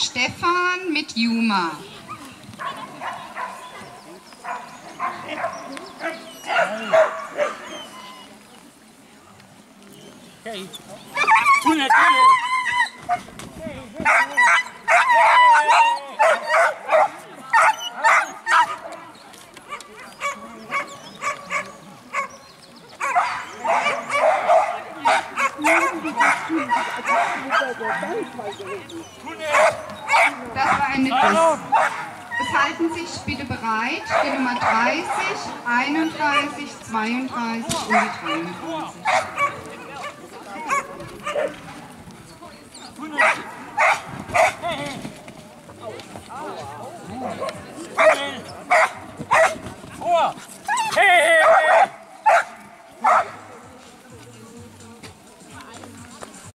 Stefan mit Juma. Okay. Das war eine Biss. Es halten sich bitte bereit, die Nummer 30, 31, 32 und die 33.